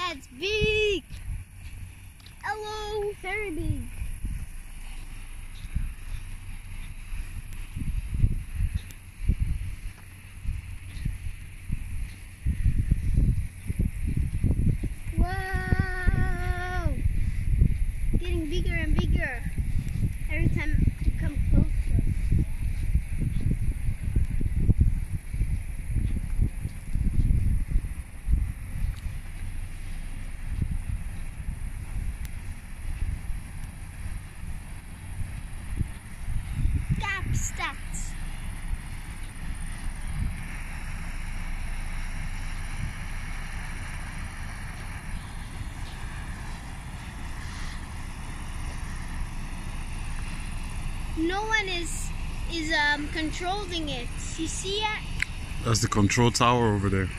That's big. Hello, very big. Wow! Getting bigger and bigger every time you come closer. Stats. No one is controlling it. You see it? That's the control tower over there.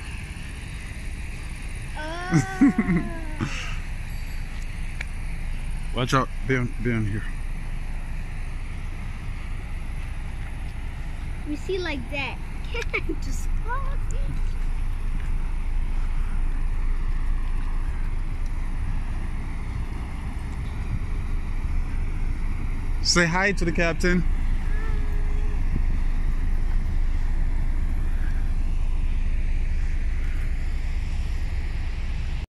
Watch out, be on here. We see like that. Can I just cross it? Say hi to the captain.